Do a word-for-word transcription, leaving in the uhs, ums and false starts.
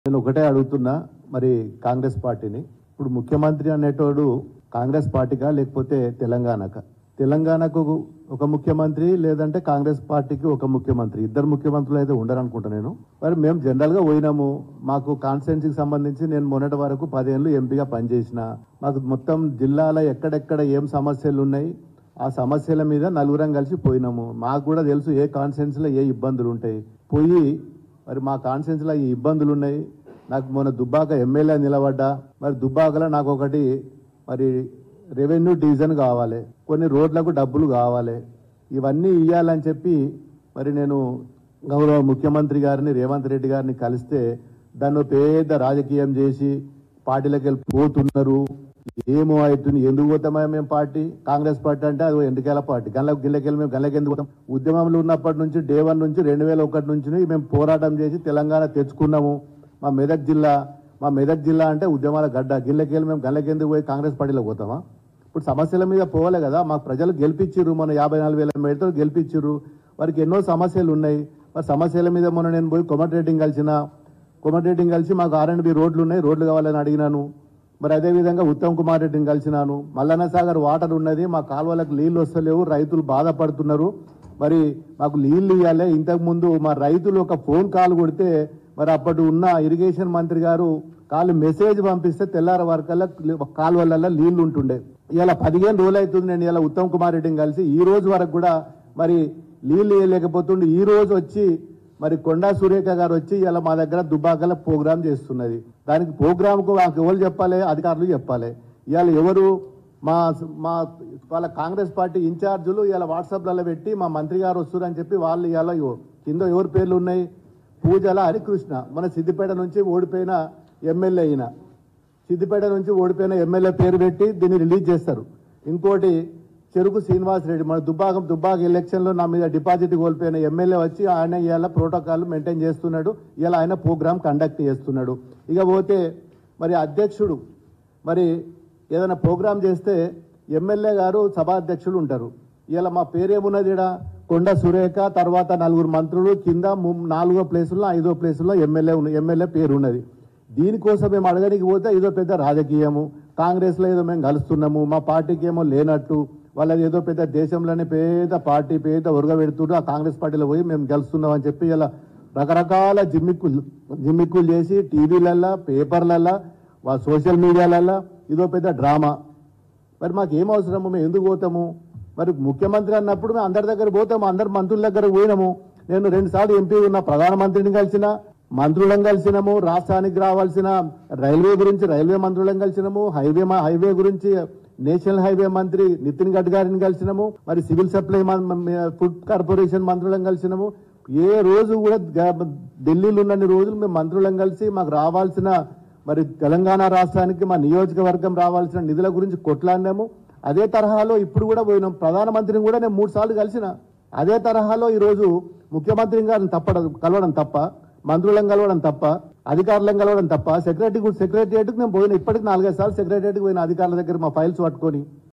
నేను ఒకటే అడుగుతున్నా మరి కాంగ్రెస్ పార్టీని, ఇప్పుడు ముఖ్యమంత్రి అనేటోడు కాంగ్రెస్ పార్టీకా లేకపోతే తెలంగాణకా? తెలంగాణకు ఒక ముఖ్యమంత్రి లేదంటే కాంగ్రెస్ పార్టీకి ఒక ముఖ్యమంత్రి, ఇద్దరు ముఖ్యమంత్రులు అయితే ఉండరనుకుంటా నేను. మరి మేము జనరల్గా పోయినాము, మాకు కాన్స్టిట్యున్సీకి సంబంధించి నేను మొన్నటి వరకు పదేళ్ళు ఎంపీగా పనిచేసిన, మాకు మొత్తం జిల్లాలో ఎక్కడెక్కడ ఏం సమస్యలు ఉన్నాయి ఆ సమస్యల మీద నలుగురం కలిసి పోయినాము. మాకు కూడా తెలుసు ఏ కాన్స్టిట్యున్సీలో ఏ ఇబ్బందులు ఉంటాయి. పోయి మరి మా కాన్స్టిట్యున్సీలో ఈ ఇబ్బందులు ఉన్నాయి. నాకు మొన్న దుబ్బాక ఎమ్మెల్యే నిలబడ్డా, మరి దుబ్బాకలో నాకు ఒకటి మరి రెవెన్యూ డివిజన్ కావాలి, కొన్ని రోడ్లకు డబ్బులు కావాలి, ఇవన్నీ ఇవ్వాలని చెప్పి మరి నేను గౌరవ ముఖ్యమంత్రి గారిని రేవంత్ రెడ్డి గారిని కలిస్తే దాన్ని పెద్ద రాజకీయం చేసి పార్టీలకు వెళ్ళి పోతున్నారు. ఏమో అవుతుంది, ఎందుకు పోతామా మేము పార్టీ? కాంగ్రెస్ పార్టీ అంటే అది ఎండికేల పార్టీ, గల్ల గిల్లకెళ్ళి మేము గల్లకి ఎందుకు పోతాం? ఉద్యమంలో ఉన్నప్పటి నుంచి డే వన్ నుంచి రెండు వేల ఒకటి నుంచి మేము పోరాటం చేసి తెలంగాణ తెచ్చుకున్నాము. మా మెదక్ జిల్లా మా మెదక్ జిల్లా అంటే ఉద్యమాల గడ్డ, గిల్లకెళ్ళి మేము గల్లకెందుకు పోయి కాంగ్రెస్ పార్టీలో పోతామా? ఇప్పుడు సమస్యల మీద పోవాలి కదా. మాకు ప్రజలు గెలిపించారు, మన యాభై నాలుగు వేల మేడతో గెలిపించారు. వారికి ఎన్నో సమస్యలు ఉన్నాయి. మరి సమస్యల మీద మొన్న నేను పోయి కోమటిరెడ్డిని కలిసిన, కోమటిరెడ్డిని కలిసి మాకు ఆర్ అండ్ బి రోడ్లు ఉన్నాయి, రోడ్లు కావాలని అడిగినాను. మరి అదేవిధంగా ఉత్తమ్ కుమార్ రెడ్డిని కలిసినాను. మల్లన్న సాగర్ వాటర్ ఉన్నది, మా కాలువలకు నీళ్లు వస్తలేవు, రైతులు బాధపడుతున్నారు, మరి మాకు నీళ్లు ఇవ్వాలి. ఇంతకుముందు మా రైతులు ఒక ఫోన్ కాల్ కొడితే మరి అప్పటి ఉన్న ఇరిగేషన్ మంత్రి గారు కాలు మెసేజ్ పంపిస్తే తెల్లార వరకల్లా కాలువలలో నీళ్లు ఉంటుండే. ఇలా పదిహేను రోజులు అవుతుంది నేను ఇలా ఉత్తమ్ కుమార్ రెడ్డిని కలిసి, ఈ రోజు వరకు కూడా మరి నీళ్లు ఇవ్వలేకపోతుండే. ఈ రోజు వచ్చి మరి కొండా సురేఖ గారు వచ్చి ఇలా మా దగ్గర దుబ్బాకల ప్రోగ్రామ్ చేస్తున్నది. దానికి ప్రోగ్రామ్కు మాకు ఎవరు చెప్పాలి? అధికారులు చెప్పాలి. ఇవాళ ఎవరు మా మా వాళ్ళ కాంగ్రెస్ పార్టీ ఇన్ఛార్జులు ఇలా వాట్సాప్లలో పెట్టి మా మంత్రి గారు వస్తున్నారు అని చెప్పి వాళ్ళు ఇలా కింద ఎవరి పేర్లు ఉన్నాయి? పూజల హరికృష్ణ, మన సిద్దిపేట నుంచి ఓడిపోయిన ఎమ్మెల్యే అయిన, సిద్దిపేట నుంచి ఓడిపోయిన ఎమ్మెల్యే పేరు పెట్టి దీన్ని రిలీజ్ చేస్తారు. ఇంకోటి చెరుకు శ్రీనివాస్ రెడ్డి, మన దుబ్బాక దుబ్బాక ఎలక్షన్లో నా మీద డిపాజిట్ కోల్పోయిన ఎమ్మెల్యే వచ్చి ఆయన ఇవాళ ప్రోటోకాల్ మెయింటైన్ చేస్తున్నాడు, ఇలా ఆయన ప్రోగ్రామ్ కండక్ట్ చేస్తున్నాడు. ఇక పోతే మరి అధ్యక్షుడు మరి ఏదైనా ప్రోగ్రామ్ చేస్తే ఎమ్మెల్యే గారు సభాధ్యక్షులు ఉంటారు. ఇలా మా పేరేమున్నది ఇక్కడ? కొండ సురేఖ, తర్వాత నలుగురు మంత్రులు, కింద నాలుగో ప్లేసుల్లో ఐదో ప్లేసుల్లో ఎమ్మెల్యే ఉన్న ఎమ్మెల్యే పేరు ఉన్నది. దీనికోసం మేము అడగడానికి పోతే ఇదో పెద్ద రాజకీయము, కాంగ్రెస్లో ఏదో మేము కలుస్తున్నాము, మా పార్టీకి ఏమో లేనట్టు, వాళ్ళది ఏదో పెద్ద దేశంలోనే పేద పార్టీ పేద ఉరగ పెడుతుండ్రు, ఆ కాంగ్రెస్ పార్టీలో పోయి మేము గెలుస్తున్నాం అని చెప్పి ఇలా రకరకాల జిమ్మిక్కులు జిమ్మిక్కులు చేసి టీవీలల్లో పేపర్లల్లో సోషల్ మీడియాలల్లో ఇదో పెద్ద డ్రామా. మరి మాకు ఏం అవసరము? మేము ఎందుకు పోతాము? మరి ముఖ్యమంత్రి అన్నప్పుడు మేము అందరి దగ్గర పోతాము, అందరు మంత్రుల దగ్గర పోయినాము. నేను రెండు సార్లు ఎంపీ ఉన్న ప్రధానమంత్రిని కలిసిన, మంత్రులను కలిసినాము, రాష్ట్రానికి రావాల్సిన రైల్వే గురించి రైల్వే మంత్రులను కలిసినాము, హైవే హైవే గురించి నేషనల్ హైవే మంత్రి నితిన్ గడ్కరీని కలిసినాము, మరి సివిల్ సప్లై ఫుడ్ కార్పొరేషన్ మంత్రులను కలిసినాము. ఏ రోజు కూడా ఢిల్లీలో ఉన్నన్ని రోజులు మేము మంత్రులను కలిసి మాకు రావాల్సిన మరి తెలంగాణ రాష్ట్రానికి మా నియోజకవర్గం రావాల్సిన నిధుల గురించి కొట్లాడినాము. అదే తరహాలో ఇప్పుడు కూడా పోయినాం. ప్రధానమంత్రిని కూడా నేను మూడు సార్లు కలిసిన. అదే తరహాలో ఈరోజు ముఖ్యమంత్రి గారిని తప్పడం కలవడం తప్ప, మంత్రులను కలవడం తప్ప, అధికారులను కలవడం తప్ప, సెక్రటరీ సెక్రటరియట్కి నేను పోయినా. ఇప్పటికి నాలుగైదు సార్లు సెక్రటరియట్కి పోయిన అధికారుల దగ్గర మా ఫైల్స్ పట్టుకొని.